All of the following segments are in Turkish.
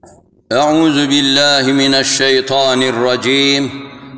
Euzu billahi mineşşeytanirracim.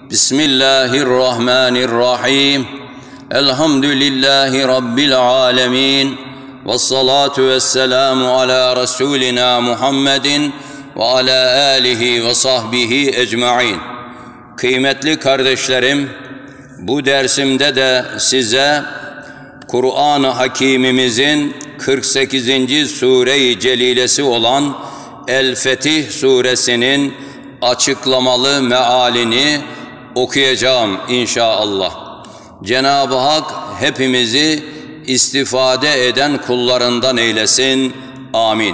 Bismillahirrahmanirrahim. Elhamdülillahi Rabbil alemin. Vessalatu vesselamu ala Resulina Muhammedin ve ala alihi ve sahbihi ecmaîn. Kıymetli kardeşlerim, bu dersimde de size Kur'an-ı Hakîmimizin 48. Sure-i Celilesi olan El-Fetih Suresinin açıklamalı mealini okuyacağım inşallah. Cenab-ı Hak hepimizi istifade eden kullarından eylesin. Amin.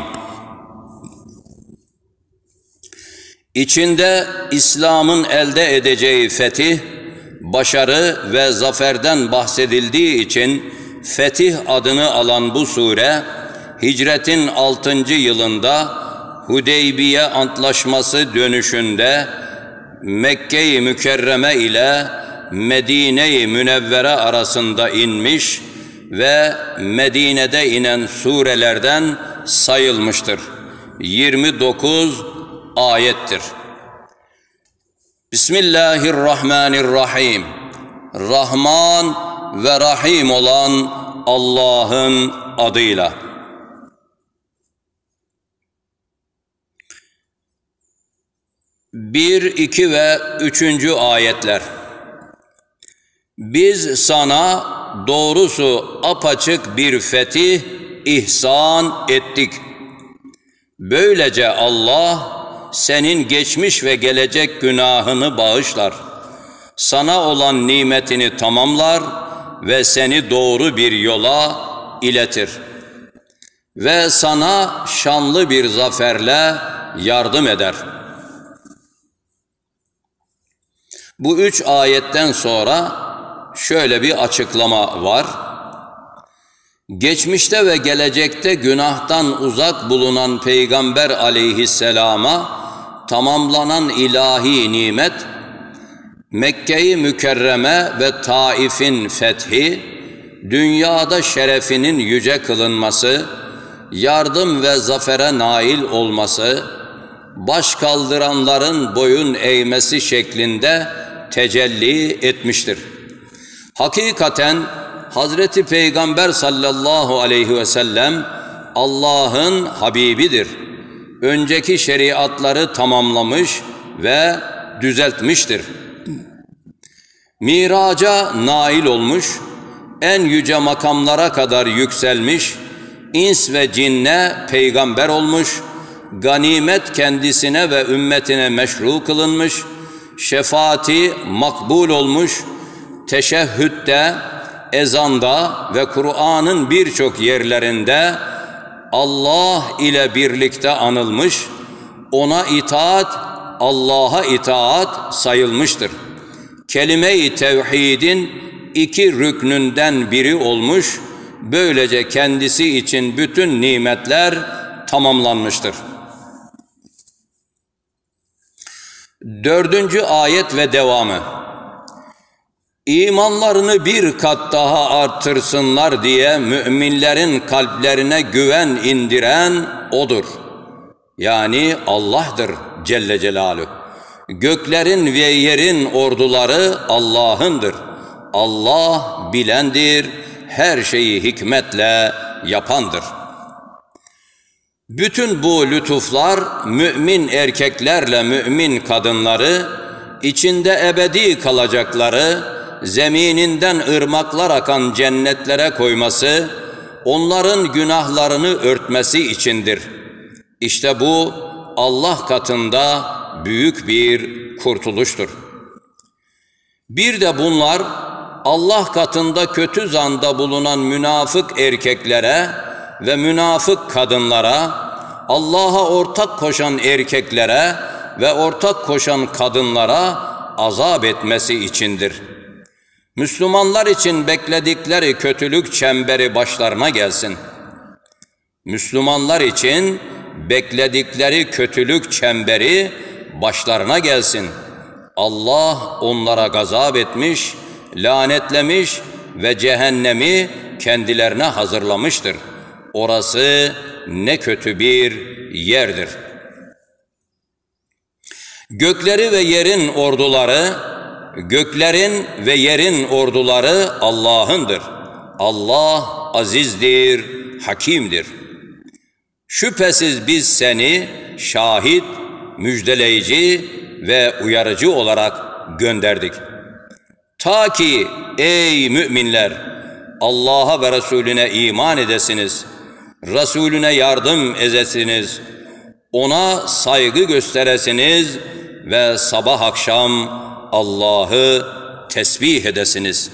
İçinde İslam'ın elde edeceği fetih, başarı ve zaferden bahsedildiği için Fetih adını alan bu sure, hicretin 6. yılında Hudeybiye Antlaşması dönüşünde Mekke-i Mükerreme ile Medine-i Münevvere arasında inmiş ve Medine'de inen surelerden sayılmıştır. 29 ayettir. Bismillahirrahmanirrahim. Rahman ve Rahim olan Allah'ın adıyla. Bir, iki ve 3. ayetler. Biz sana doğrusu apaçık bir fetih ihsan ettik. Böylece Allah senin geçmiş ve gelecek günahını bağışlar. Sana olan nimetini tamamlar ve seni doğru bir yola iletir. Ve sana şanlı bir zaferle yardım eder. Bu 3 ayetten sonra şöyle bir açıklama var. Geçmişte ve gelecekte günahtan uzak bulunan Peygamber aleyhisselama tamamlanan ilahi nimet, Mekke-i Mükerreme ve Taif'in fethi, dünyada şerefinin yüce kılınması, yardım ve zafere nail olması, baş kaldıranların boyun eğmesi şeklinde tecelli etmiştir. Hakikaten Hazreti Peygamber sallallahu aleyhi ve sellem Allah'ın Habibidir. Önceki şeriatları tamamlamış ve düzeltmiştir. Miraca nail olmuş, en yüce makamlara kadar yükselmiş, ins ve cinne peygamber olmuş, ganimet kendisine ve ümmetine meşru kılınmış, şefaati makbul olmuş, teşehhütte, ezanda ve Kur'an'ın birçok yerlerinde Allah ile birlikte anılmış, ona itaat, Allah'a itaat sayılmıştır. Kelime-i tevhidin 2 rüknünden biri olmuş, böylece kendisi için bütün nimetler tamamlanmıştır. 4. ayet ve devamı. İmanlarını bir kat daha artırsınlar diye müminlerin kalplerine güven indiren O'dur. Yani Allah'tır Celle Celaluhu. Göklerin ve yerin orduları Allah'ındır. Allah bilendir, her şeyi hikmetle yapandır. Bütün bu lütuflar mümin erkeklerle mümin kadınları, içinde ebedi kalacakları, zemininden ırmaklar akan cennetlere koyması, onların günahlarını örtmesi içindir. İşte bu Allah katında büyük bir kurtuluştur. Bir de bunlar Allah katında kötü zanda bulunan münafık erkeklere ve münafık kadınlara, Allah'a ortak koşan erkeklere ve ortak koşan kadınlara azap etmesi içindir. Müslümanlar için bekledikleri kötülük çemberi başlarına gelsin. Müslümanlar için bekledikleri kötülük çemberi başlarına gelsin. Allah onlara gazap etmiş, lanetlemiş ve cehennemi kendilerine hazırlamıştır. Orası ne kötü bir yerdir. Gökleri ve yerin orduları, göklerin ve yerin orduları Allah'ındır. Allah azizdir, hakimdir. Şüphesiz biz seni şahit, müjdeleyici ve uyarıcı olarak gönderdik. Ta ki ey müminler Allah'a ve Resulüne iman edesiniz, Resulüne yardım edesiniz, ona saygı gösteresiniz ve sabah akşam Allah'ı tesbih edesiniz.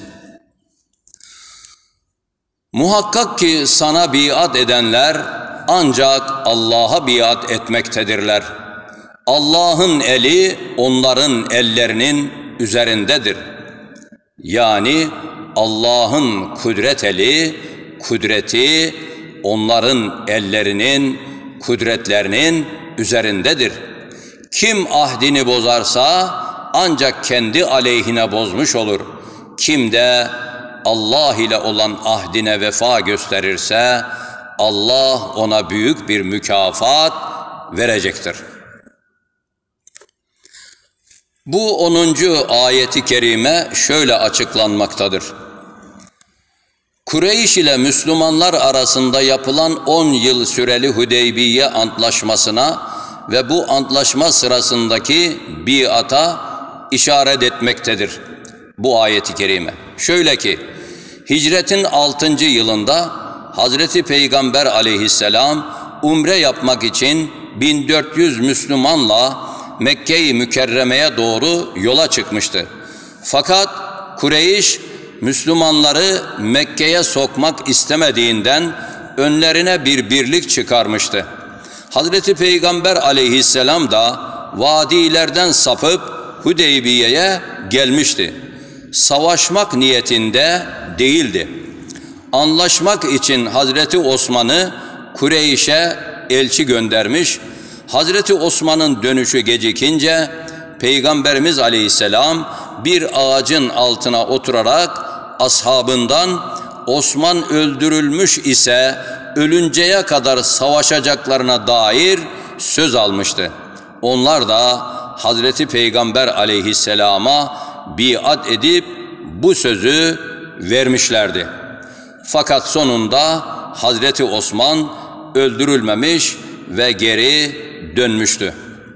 Muhakkak ki sana biat edenler ancak Allah'a biat etmektedirler. Allah'ın eli onların ellerinin üzerindedir. Yani Allah'ın kudret eli, kudreti onların ellerinin, kudretlerinin üzerindedir. Kim ahdini bozarsa ancak kendi aleyhine bozmuş olur. Kim de Allah ile olan ahdine vefa gösterirse Allah ona büyük bir mükafat verecektir. Bu 10. ayeti kerime şöyle açıklanmaktadır. Kureyş ile Müslümanlar arasında yapılan 10 yıl süreli Hudeybiye antlaşmasına ve bu antlaşma sırasındaki biata işaret etmektedir bu ayeti kerime. Şöyle ki, hicretin 6. yılında Hazreti Peygamber aleyhisselam umre yapmak için 1400 Müslümanla Mekke-i Mükerreme'ye doğru yola çıkmıştı. Fakat Kureyş Müslümanları Mekke'ye sokmak istemediğinden önlerine bir birlik çıkarmıştı. Hazreti Peygamber aleyhisselam da vadilerden sapıp Hudeybiye'ye gelmişti. Savaşmak niyetinde değildi. Anlaşmak için Hazreti Osman'ı Kureyş'e elçi göndermiş. Hazreti Osman'ın dönüşü gecikince Peygamberimiz aleyhisselam bir ağacın altına oturarak ashabından Osman öldürülmüş ise ölünceye kadar savaşacaklarına dair söz almıştı. Onlar da Hazreti Peygamber aleyhisselama biat edip bu sözü vermişlerdi. Fakat sonunda Hazreti Osman öldürülmemiş ve geri dönmüştü.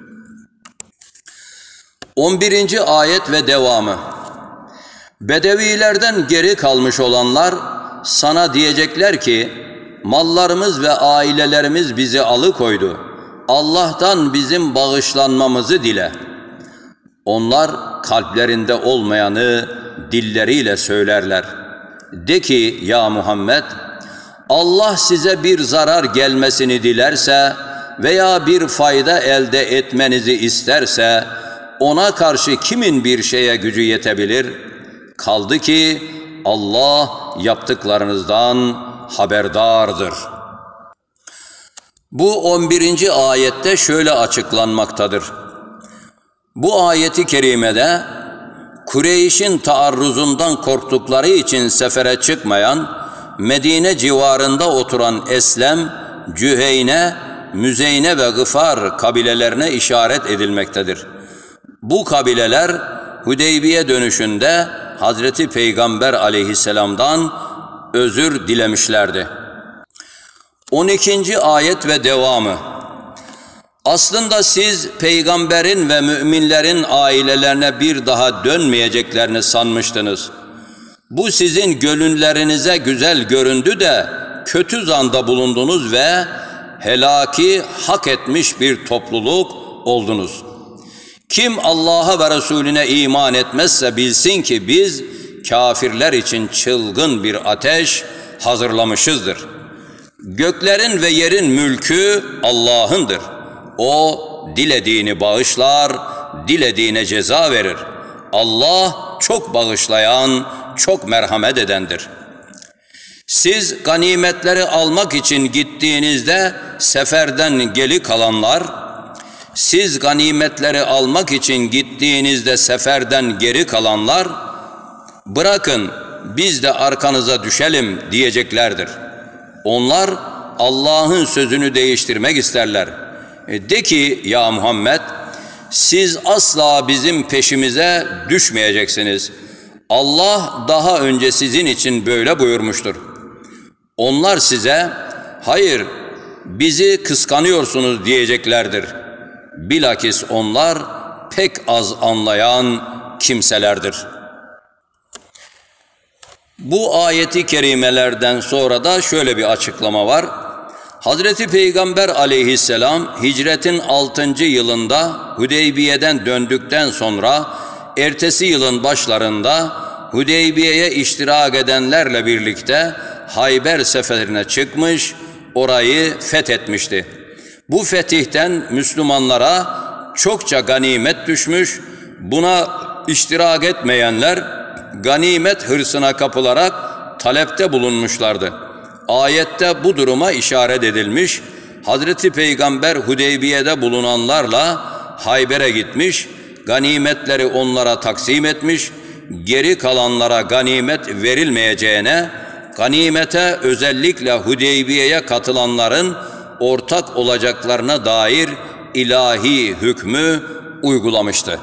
11. ayet ve devamı. Bedevilerden geri kalmış olanlar sana diyecekler ki, mallarımız ve ailelerimiz bizi alıkoydu. Allah'tan bizim bağışlanmamızı dile. Onlar kalplerinde olmayanı dilleriyle söylerler. De ki ya Muhammed, Allah size bir zarar gelmesini dilerse veya bir fayda elde etmenizi isterse ona karşı kimin bir şeye gücü yetebilir? Kaldı ki Allah yaptıklarınızdan haberdardır. Bu 11. ayette şöyle açıklanmaktadır. Bu ayeti kerimede Kureyş'in taarruzundan korktukları için sefere çıkmayan, Medine civarında oturan Eslem, Cüheyne, Müzeyne ve Gıfar kabilelerine işaret edilmektedir. Bu kabileler Hudeybiye dönüşünde Hazreti Peygamber aleyhisselamdan özür dilemişlerdi. 12. ayet ve devamı. Aslında siz peygamberin ve müminlerin ailelerine bir daha dönmeyeceklerini sanmıştınız. Bu sizin gönüllerinize güzel göründü de kötü zanda bulundunuz ve helaki hak etmiş bir topluluk oldunuz. Kim Allah'a ve Resulüne iman etmezse bilsin ki biz kafirler için çılgın bir ateş hazırlamışızdır. Göklerin ve yerin mülkü Allah'ındır. O dilediğini bağışlar, dilediğine ceza verir. Allah çok bağışlayan, çok merhamet edendir. Siz ganimetleri almak için gittiğinizde seferden geri kalanlar, bırakın biz de arkanıza düşelim diyeceklerdir. Onlar Allah'ın sözünü değiştirmek isterler. De ki ya Muhammed, siz asla bizim peşimize düşmeyeceksiniz. Allah daha önce sizin için böyle buyurmuştur. Onlar size, hayır bizi kıskanıyorsunuz diyeceklerdir. Bilakis onlar pek az anlayan kimselerdir. Bu ayeti kerimelerden sonra da şöyle bir açıklama var. Hazreti Peygamber aleyhisselam hicretin 6. yılında Hudeybiye'den döndükten sonra ertesi yılın başlarında Hudeybiye'ye iştirak edenlerle birlikte Hayber seferine çıkmış, orayı fethetmişti. Bu fetihten Müslümanlara çokça ganimet düşmüş, buna iştirak etmeyenler ganimet hırsına kapılarak talepte bulunmuşlardı. Ayette bu duruma işaret edilmiş. Hazreti Peygamber Hudeybiye'de bulunanlarla Hayber'e gitmiş, ganimetleri onlara taksim etmiş, geri kalanlara ganimet verilmeyeceğine, ganimete özellikle Hudeybiye'ye katılanların ortak olacaklarına dair ilahi hükmü uygulamıştı.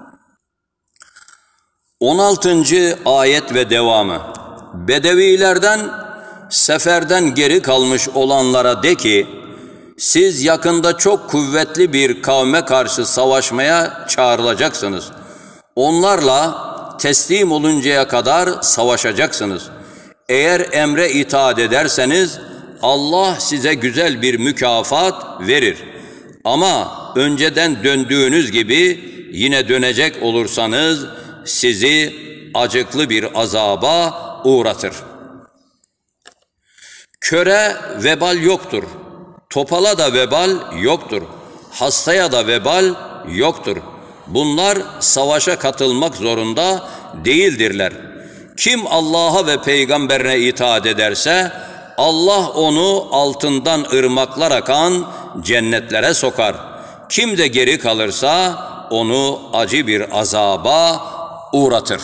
16. ayet ve devamı. Bedevilerden, seferden geri kalmış olanlara de ki, siz yakında çok kuvvetli bir kavme karşı savaşmaya çağrılacaksınız. Onlarla teslim oluncaya kadar savaşacaksınız. Eğer emre itaat ederseniz Allah size güzel bir mükafat verir. Ama önceden döndüğünüz gibi yine dönecek olursanız sizi acıklı bir azaba uğratır. Köre vebal yoktur. Topala da vebal yoktur. Hastaya da vebal yoktur. Bunlar savaşa katılmak zorunda değildirler. Kim Allah'a ve peygamberine itaat ederse Allah onu altından ırmaklar akan cennetlere sokar. Kim de geri kalırsa onu acı bir azaba uğratır.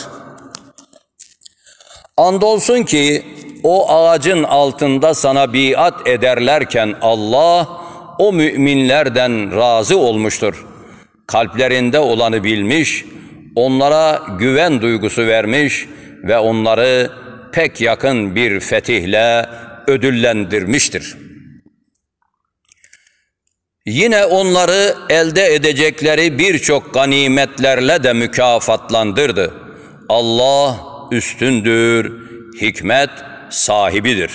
Andolsun ki o ağacın altında sana biat ederlerken Allah o müminlerden razı olmuştur. Kalplerinde olanı bilmiş, onlara güven duygusu vermiş ve onları pek yakın bir fetihle ödüllendirmiştir. Yine onları elde edecekleri birçok ganimetlerle de mükafatlandırdı. Allah üstündür, hikmet sahibidir.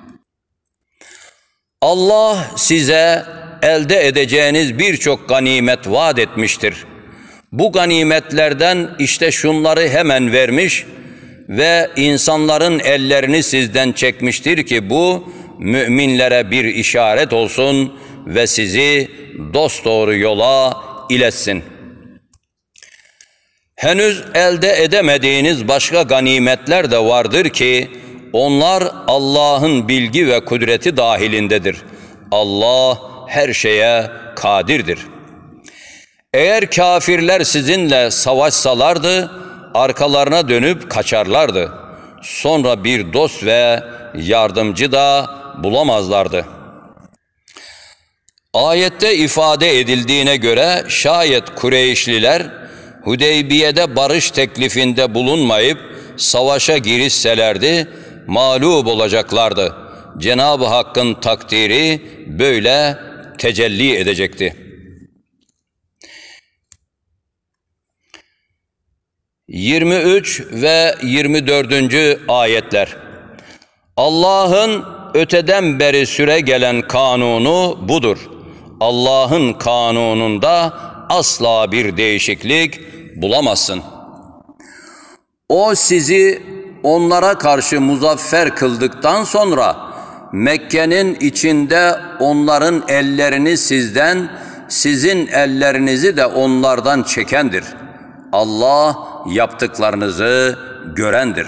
Allah size elde edeceğiniz birçok ganimet vaat etmiştir. Bu ganimetlerden işte şunları hemen vermiş ve insanların ellerini sizden çekmiştir ki bu müminlere bir işaret olsun ve sizi dosdoğru yola iletsin. Henüz elde edemediğiniz başka ganimetler de vardır ki onlar Allah'ın bilgi ve kudreti dahilindedir. Allah her şeye kadirdir. Eğer kafirler sizinle savaşsalardı, arkalarına dönüp kaçarlardı. Sonra bir dost ve yardımcı da bulamazlardı. Ayette ifade edildiğine göre şayet Kureyşliler Hudeybiye'de barış teklifinde bulunmayıp savaşa girişselerdi mağlup olacaklardı. Cenab-ı Hakk'ın takdiri böyle tecelli edecekti. 23 ve 24. ayetler. Allah'ın öteden beri süre gelen kanunu budur. Allah'ın kanununda asla bir değişiklik bulamazsın. O sizi onlara karşı muzaffer kıldıktan sonra Mekke'nin içinde onların ellerini sizden, sizin ellerinizi de onlardan çekendir. Allah yaptıklarınızı görendir.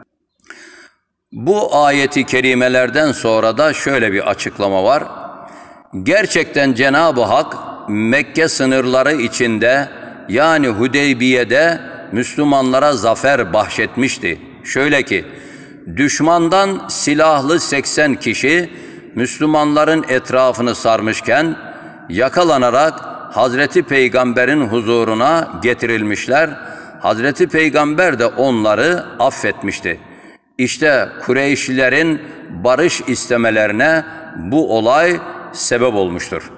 Bu ayeti kerimelerden sonra da şöyle bir açıklama var. Gerçekten Cenab-ı Hak Mekke sınırları içinde yani Hudeybiye'de Müslümanlara zafer bahşetmişti. Şöyle ki düşmandan silahlı 80 kişi Müslümanların etrafını sarmışken yakalanarak Hazreti Peygamber'in huzuruna getirilmişler. Hazreti Peygamber de onları affetmişti. İşte Kureyşlilerin barış istemelerine bu olay sebep olmuştur.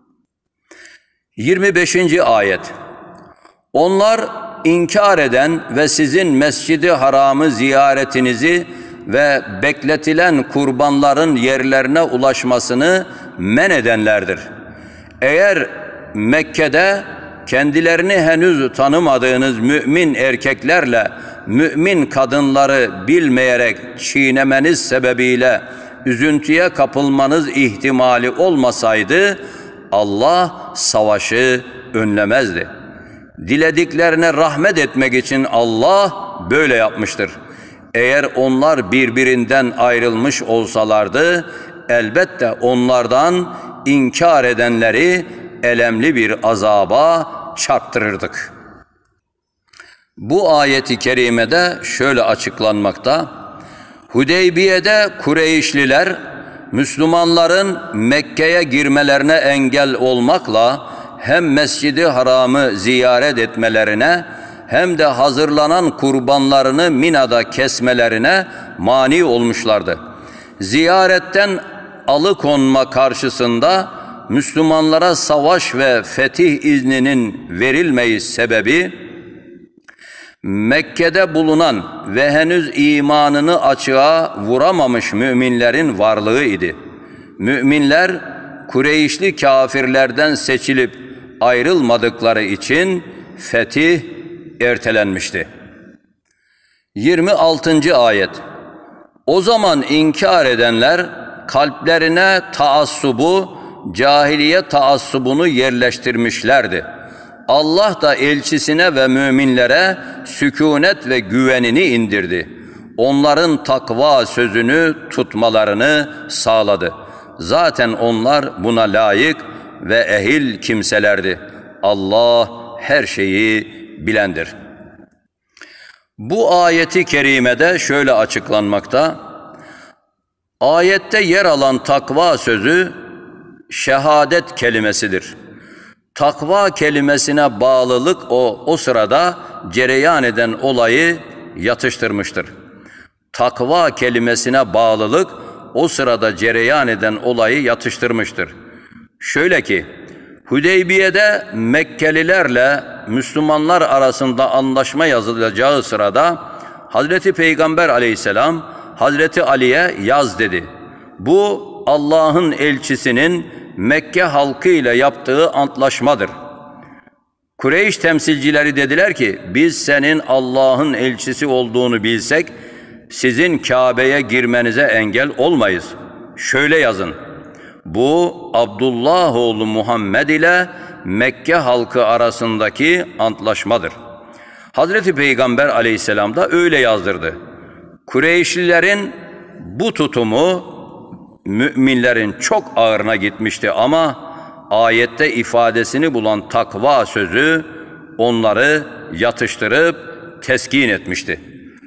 25. ayet. Onlar inkar eden ve sizin Mescid-i Haram'ı ziyaretinizi ve bekletilen kurbanların yerlerine ulaşmasını men edenlerdir. Eğer Mekke'de kendilerini henüz tanımadığınız mümin erkeklerle mümin kadınları bilmeyerek çiğnemeniz sebebiyle üzüntüye kapılmanız ihtimali olmasaydı Allah savaşı önlemezdi. Dilediklerine rahmet etmek için Allah böyle yapmıştır. Eğer onlar birbirinden ayrılmış olsalardı elbette onlardan inkar edenleri elemli bir azaba çarptırırdık. Bu ayeti kerimede şöyle açıklanmakta. Hudeybiye'de Kureyşliler Müslümanların Mekke'ye girmelerine engel olmakla hem Mescid-i Haram'ı ziyaret etmelerine hem de hazırlanan kurbanlarını Mina'da kesmelerine mani olmuşlardı. Ziyaretten alıkonma karşısında Müslümanlara savaş ve fetih izninin verilmeyi sebebi Mekke'de bulunan ve henüz imanını açığa vuramamış müminlerin varlığı idi. Müminler Kureyşli kafirlerden seçilip ayrılmadıkları için fetih ertelenmişti. 26. ayet. O zaman inkar edenler kalplerine taassubu, cahiliye taassubunu yerleştirmişlerdi. Allah da elçisine ve müminlere sükunet ve güvenini indirdi. Onların takva sözünü tutmalarını sağladı. Zaten onlar buna layık ve ehil kimselerdi. Allah her şeyi bilendir. Bu ayeti kerimede şöyle açıklanmakta. Ayette yer alan takva sözü şehadet kelimesidir. Takva kelimesine bağlılık o sırada cereyan eden olayı yatıştırmıştır. Takva kelimesine bağlılık o sırada cereyan eden olayı yatıştırmıştır. Şöyle ki, Hudeybiye'de Mekkelilerle Müslümanlar arasında anlaşma yazılacağı sırada Hazreti Peygamber aleyhisselam Hazreti Ali'ye yaz dedi. Bu Allah'ın elçisinin Mekke halkı ile yaptığı antlaşmadır. Kureyş temsilcileri dediler ki biz senin Allah'ın elçisi olduğunu bilsek sizin Kabe'ye girmenize engel olmayız. Şöyle yazın. Bu Abdullah oğlu Muhammed ile Mekke halkı arasındaki antlaşmadır. Hazreti Peygamber aleyhisselam da öyle yazdırdı. Kureyşlilerin bu tutumu müminlerin çok ağırına gitmişti ama ayette ifadesini bulan takva sözü onları yatıştırıp teskin etmişti.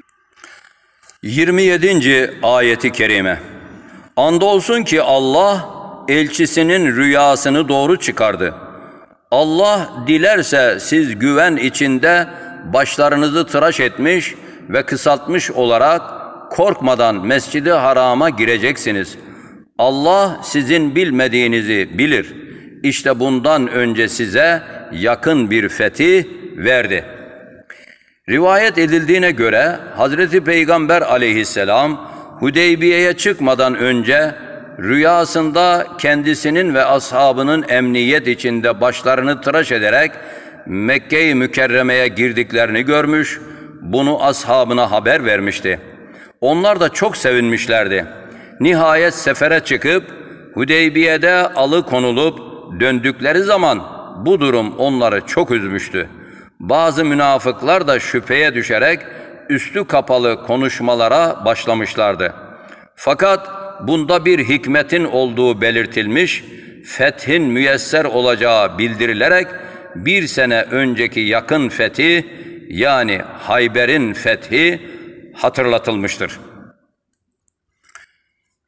27. ayeti kerime. Andolsun ki Allah elçisinin rüyasını doğru çıkardı. Allah dilerse siz güven içinde başlarınızı tıraş etmiş ve kısaltmış olarak korkmadan Mescid-i Haram'a gireceksiniz. Allah sizin bilmediğinizi bilir. İşte bundan önce size yakın bir fetih verdi. Rivayet edildiğine göre Hazreti Peygamber aleyhisselam Hudeybiye'ye çıkmadan önce rüyasında kendisinin ve ashabının emniyet içinde başlarını tıraş ederek Mekke-i Mükerreme'ye girdiklerini görmüş, bunu ashabına haber vermişti. Onlar da çok sevinmişlerdi. Nihayet sefere çıkıp Hudeybiye'de alıkonulup döndükleri zaman bu durum onları çok üzmüştü. Bazı münafıklar da şüpheye düşerek üstü kapalı konuşmalara başlamışlardı. Fakat bunda bir hikmetin olduğu belirtilmiş, fethin müyesser olacağı bildirilerek bir sene önceki yakın fethi yani Hayber'in fethi hatırlatılmıştır.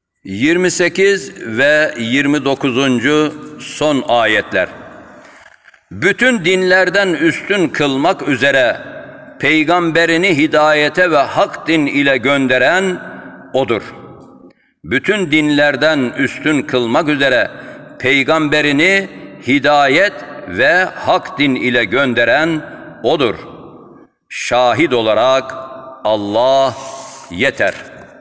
28 ve 29. son ayetler. bütün dinlerden üstün kılmak üzere peygamberini hidayete ve hak din ile gönderen O'dur. Bütün dinlerden üstün kılmak üzere peygamberini hidayet ve hak din ile gönderen O'dur. Şahit olarak Allah yeter.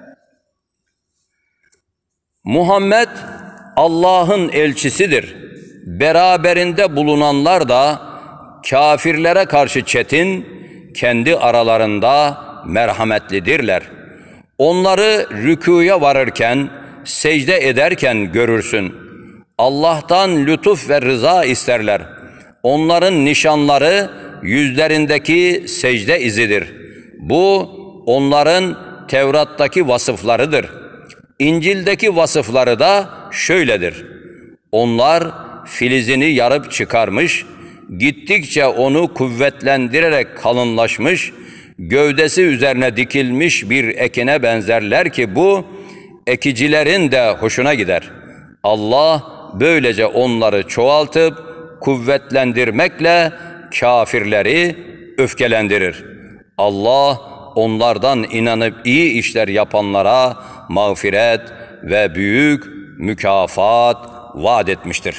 Muhammed Allah'ın elçisidir. Beraberinde bulunanlar da kafirlere karşı çetin, kendi aralarında merhametlidirler. Onları rükûya varırken, secde ederken görürsün. Allah'tan lütuf ve rıza isterler. Onların nişanları yüzlerindeki secde izidir. Bu onların Tevrat'taki vasıflarıdır. İncil'deki vasıfları da şöyledir. Onlar filizini yarıp çıkarmış, gittikçe onu kuvvetlendirerek kalınlaşmış, gövdesi üzerine dikilmiş bir ekine benzerler ki bu, ekicilerin de hoşuna gider. Allah böylece onları çoğaltıp kuvvetlendirmekle kafirleri öfkelendirir. Allah onlardan inanıp iyi işler yapanlara mağfiret ve büyük mükafat vaat etmiştir.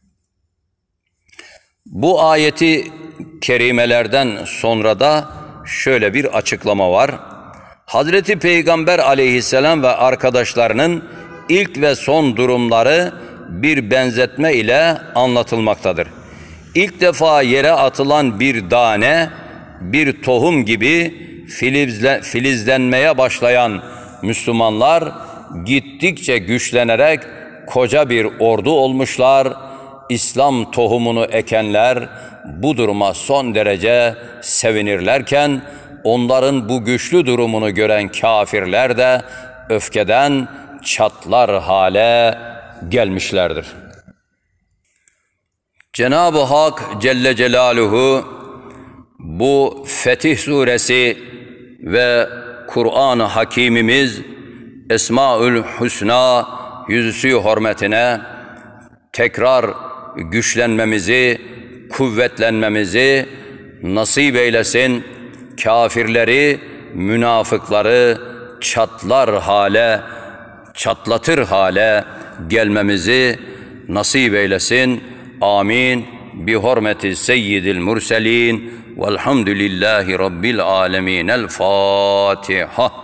Bu ayeti kerimelerden sonra da şöyle bir açıklama var. Hazreti Peygamber aleyhisselam ve arkadaşlarının ilk ve son durumları bir benzetme ile anlatılmaktadır. İlk defa yere atılan bir tane, bir tohum gibi filizlenmeye başlayan Müslümanlar gittikçe güçlenerek koca bir ordu olmuşlar. İslam tohumunu ekenler bu duruma son derece sevinirlerken onların bu güçlü durumunu gören kafirler de öfkeden çatlar hale gelmişlerdir. Cenab-ı Hak Celle Celaluhu bu Fetih Suresi ve Kur'an-ı Hakimimiz Esmaül Hüsna yüzüsü hürmetine tekrar güçlenmemizi, kuvvetlenmemizi nasip eylesin. Kafirleri, münafıkları çatlatır hale gelmemizi nasip eylesin. Amin. Bi hurmeti seyyidil murselin velhamdülillahi rabbil alemin. El Fatiha.